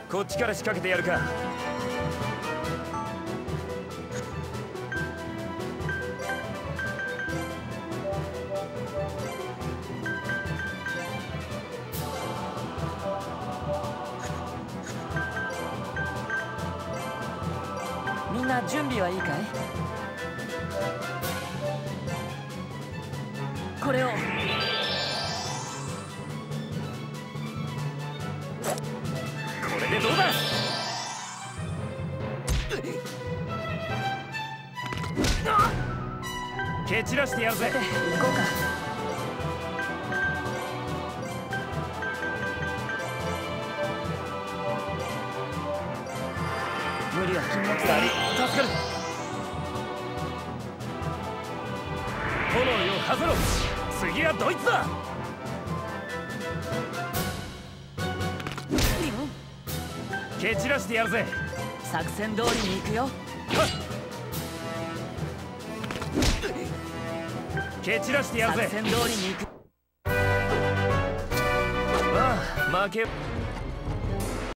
こっちから仕掛けてやるか。 みんな準備はいいかい？これを。これでどうだ？ 蹴散らしてやるぜ。 行こうか。無理は禁物だ。 助かる。炎よhazろ。次はドイツだ。蹴散らしてやるぜ。 作戦通りに行くよ。 蹴散らしてやるぜ。 作戦通りに行く。 まあ負け。